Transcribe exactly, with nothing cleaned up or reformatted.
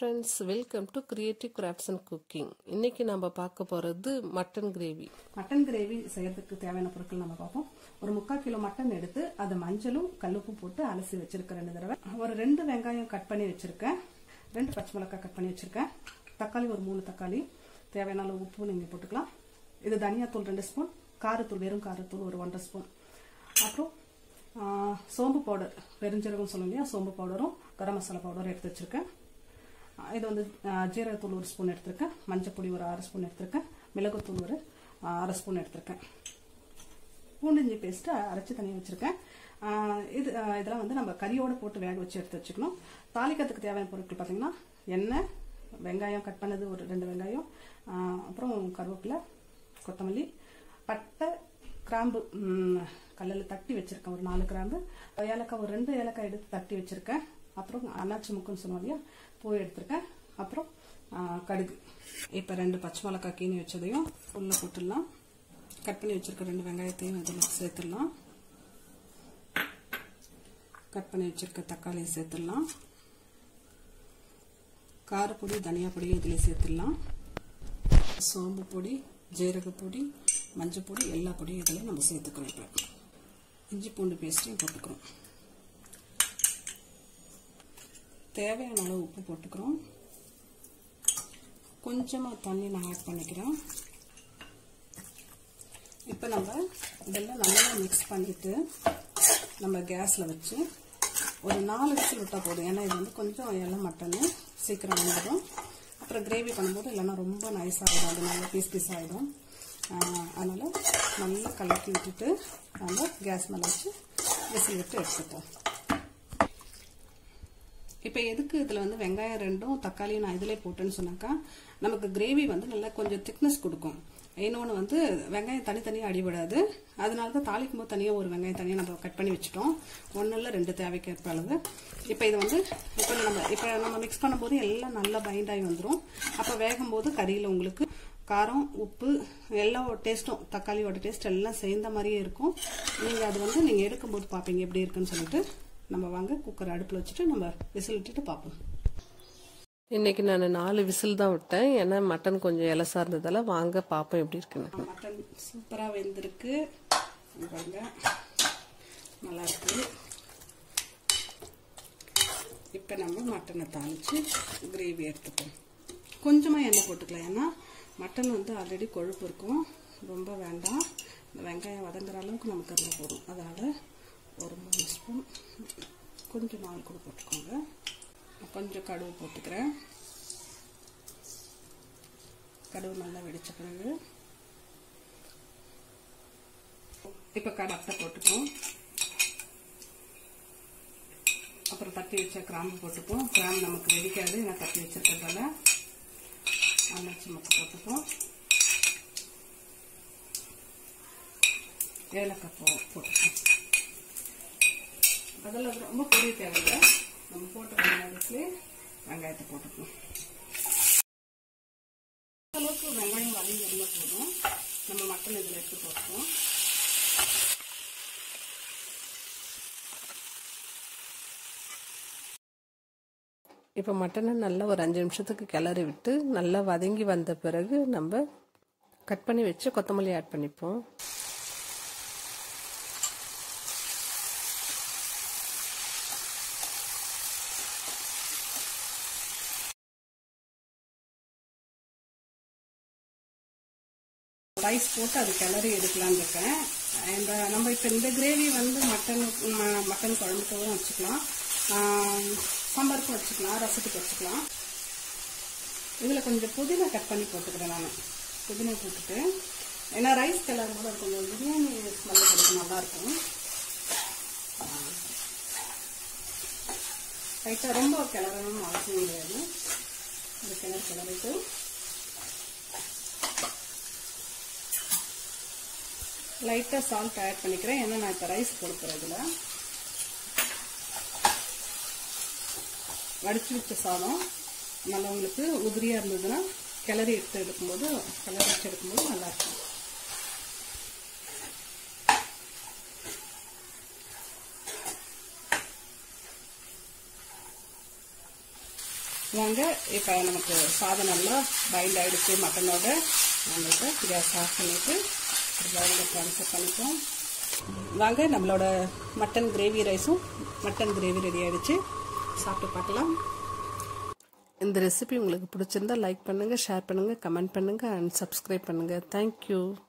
friends, welcome to Creative Crafts and Cooking. இன்னைக்கு நம்ம பார்க்க போறது மட்டன் கிரேவி. மட்டன் கிரேவி செய்யறதுக்கு தேவையான பொருட்கள் நம்ம பார்ப்போம். ஒரு முக்கால் கிலோ மட்டன் எடுத்து அது மஞ்சளும் கல்லுப்பும் போட்டு அலசி வச்சிருக்கேன் ரெண்டு தடவை. ஒரு ரெண்டு வெங்காயம் கட் பண்ணி வச்சிருக்கேன். ரெண்டு பச்சை மிளகாய் கட் பண்ணி வச்சிருக்கேன். தக்காளி ஒரு மூணு தக்காளி. தேவையான அளவு உப்பு நீங்க போட்டுக்கலாம். இது தனியாத்தூள் ரெண்டு ஸ்பூன், காரத்தூள் வெறும் காரத்தூள் ஒரு ஒன்றரை ஸ்பூன். அப்புறம் சோம்பு பவுடர், பெருஞ்சீரகம் சொல்லுங்க இல்லையா, சோம்பு பவுடரும் கரம் மசாலா பவுடரும் எடுத்து வச்சிருக்கேன். இது வந்து ஜீரகத்தூள் ஒரு ஸ்பூன் எடுத்திருக்கேன், மஞ்சள் பொடி ஒரு அரை ஸ்பூன் எடுத்திருக்கேன், மிளகுத்தூள் ஒரு அரை ஸ்பூன் எடுத்திருக்கேன், பூண்டு இஞ்சி பேஸ்ட் அரைச்சி தனியாக வச்சிருக்கேன். இது இதெல்லாம் வந்து நம்ம கறியோட போட்டு வேக வச்சு எடுத்து வச்சுக்கணும். தாளிக்கிறதுக்கு தேவையான பொருட்கள் பார்த்தீங்கன்னா எண்ணெய், வெங்காயம் கட் பண்ணது ஒரு ரெண்டு வெங்காயம், அப்புறம் கருவேப்பிலை, கொத்தமல்லி, பட்டை, கிராம்பு கல்லில் தட்டி வச்சிருக்கேன் ஒரு நாலு கிராம்பு, ஏலக்காய் ஒரு ரெண்டு ஏலக்காய் எடுத்து தட்டி வச்சிருக்கேன். அப்புறம் அன்னாச்சி முக்குன்னு சொன்னோம் இல்லையா, பூ எடுத்திருக்கேன். அப்புறம் கடுகு. இப்போ ரெண்டு பச்சை மிளகாய் கீனி வச்சதையும் உள்ள போட்டுடலாம். கட் பண்ணி வச்சிருக்க ரெண்டு வெங்காயத்தையும் இதில் சேர்த்துடலாம். கட் பண்ணி வச்சிருக்க தக்காளியை சேர்த்துடலாம். காரப்பொடி, தனியா பொடி இதில் சேர்த்துடலாம். சோம்பு பொடி, ஜீரக பொடி, மஞ்சள் பொடி, எல்லா பொடியும் இதில் நம்ம சேர்த்துக்கிறோம். இப்போ இஞ்சி பூண்டு பேஸ்ட்டையும் போட்டுக்கிறோம். தேவையான அளவு உப்பு போட்டுக்கிறோம். கொஞ்சமாக தண்ணி நான் ஆட் பண்ணிக்கிறேன். இப்போ நம்ம இதெல்லாம் நல்லா மிக்ஸ் பண்ணிட்டு நம்ம கேஸில் வச்சு ஒரு நாலு விசில் விட்டால் போதும். ஏன்னா இது வந்து கொஞ்சம் எல்லாம் மட்டன்னு சீக்கிரம் வந்துடும். அப்புறம் கிரேவி பண்ணும்போது இல்லைன்னா ரொம்ப நைஸ் ஆகிடும், அது நல்லா பீஸ் பீஸ் ஆகிடும். அதனால் நல்லா கலக்கி விட்டுட்டு நம்ம கேஸ் மேலே வச்சு விசில் விட்டு எடுத்துப்போம். இப்போ எதுக்கு இதில் வந்து வெங்காயம் ரெண்டும் தக்காளியும் நான் இதிலே போட்டேன்னு சொன்னாக்கா நமக்கு கிரேவி வந்து நல்லா கொஞ்சம் திக்னஸ் கொடுக்கும். இன்னொன்று வந்து வெங்காயம் தனித்தனியாக அடிபடாது. அதனால தான் தாளிக்கும் போது தனியாக ஒரு வெங்காயம் தனியாக நம்ம கட் பண்ணி வச்சுட்டோம். ஒன்றில் ரெண்டு தேவைக்கேற்ப அளவு. இப்போ இது வந்து இப்போ நம்ம இப்போ நம்ம மிக்ஸ் பண்ணும்போது எல்லாம் நல்லா பைண்ட் ஆகி வந்துடும். அப்போ வேகும் போது கறியில் உங்களுக்கு காரம், உப்பு, எல்லா டேஸ்ட்டும், தக்காளியோட டேஸ்ட் எல்லாம் சேர்ந்த மாதிரியே இருக்கும். நீங்கள் அது வந்து நீங்கள் எடுக்கும்போது பார்ப்பீங்க எப்படி இருக்குன்னு சொல்லிட்டு. நம்ம வாங்க குக்கர் அடுப்பில் வச்சுட்டு நம்ம விசில் விட்டுட்டு பார்ப்போம். இன்னைக்கு நான் நாலு விசில் தான் விட்டேன், ஏன்னா மட்டன் கொஞ்சம் இலசா இருந்ததால. வாங்க பார்ப்போம் எப்படி இருக்குன்னு. மட்டன் சூப்பராக வெந்திருக்கு, பாருங்க நல்லா இருக்கு. இப்போ நம்ம மட்டனை தாளிச்சு கிரேவி எடுத்துப்போம். கொஞ்சமாக எண்ணெய் போட்டுக்கலாம், ஏன்னா மட்டன் வந்து ஆல்ரெடி கொழுப்பு இருக்கும், ரொம்ப வேண்டாம். இந்த வெங்காயம் வதங்குற அளவுக்கு நமக்கு அதில் போதும். அதனால் ஒரு மூணு ஸ்பூன், கொஞ்சம் நாலு கூட போட்டுக்கோங்க. கொஞ்சம் கடுகு போட்டுக்கிறேன். கடுகு நல்லா வெடிச்ச பிறகு இப்போ கடப்பை போட்டுப்போம். அப்புறம் தட்டி வச்ச கிராம்பு போட்டுப்போம். கிராம்பு நமக்கு வெடிக்காது, நான் தட்டி வச்சிருக்கிறதால. அன்னாச்சி முக்கு போட்டுப்போம். ஏலக்காய் போ போட்டுப்போம். அதெல்லாம் ரொம்ப பொரிய தேவையில்லை, நம்ம போட்டு நேரத்துலேயே வெங்காயத்தை போட்டுக்கணும். அளவுக்கு வெங்காயம் வதங்கி இருந்தால் போதும். நம்ம மட்டன் இதில் எடுத்து போட்டுப்போம். இப்போ மட்டனை நல்லா ஒரு அஞ்சு நிமிஷத்துக்கு கிளறி விட்டு நல்லா வதங்கி வந்த பிறகு நம்ம கட் பண்ணி வச்சு கொத்தமல்லி ஆட் பண்ணிப்போம். ரைஸ் போட்டு அது கிளறி எடுக்கலான்னு இருக்கேன். இந்த நம்ம இப்போ இந்த கிரேவி வந்து மட்டன் மட்டன் குழம்புக்கும் வச்சுக்கலாம், சாம்பாருக்கும் வச்சுக்கலாம், ரசத்துக்கு வச்சுக்கலாம். இதில் கொஞ்சம் புதினா கட் பண்ணி போட்டுக்கிறேன் நான். புதினா போட்டுட்டு, ஏன்னா ரைஸ் கிளறும் போது அது கொஞ்சம் பிரியாணி ஸ்மெல் கிடைக்கும், நல்லாயிருக்கும். ரைட்டாக ரொம்ப கிளறணும்னு அவசியம் கிடையாது. இந்த கிளறு கிளறிட்டு லைட்டாக சால்ட் ஆட் பண்ணிக்கிறேன், ஏன்னா நான் இப்போ ரைஸ் கொடுக்குறேன். இதில் வடிச்சு வச்ச சாதம் நல்லா உங்களுக்கு உதிரியாக இருந்ததுன்னா கிளறி எடுத்து எடுக்கும்போது கிளறி வச்சு எடுக்கும்போது நல்லாயிருக்கும். வாங்க இப்போ நமக்கு சாதம் நல்லா பாயில் ஆகிடுச்சு மட்டனோட. நம்ம இப்போ கேஸ் ஆஃப் பண்ணிவிட்டு ஒரு பவுலில் ட்ரான்ஸ்ஃபர் பண்ணிப்போம். வாங்க நம்மளோட மட்டன் கிரேவி ரைஸும் மட்டன் கிரேவி ரெடி ஆகிடுச்சு. சாப்பிட்டு பார்க்கலாம். இந்த ரெசிபி உங்களுக்கு பிடிச்சிருந்தா லைக் பண்ணுங்கள், ஷேர் பண்ணுங்கள், கமெண்ட் பண்ணுங்கள் அண்ட் சப்ஸ்கிரைப் பண்ணுங்கள். தேங்க்யூ.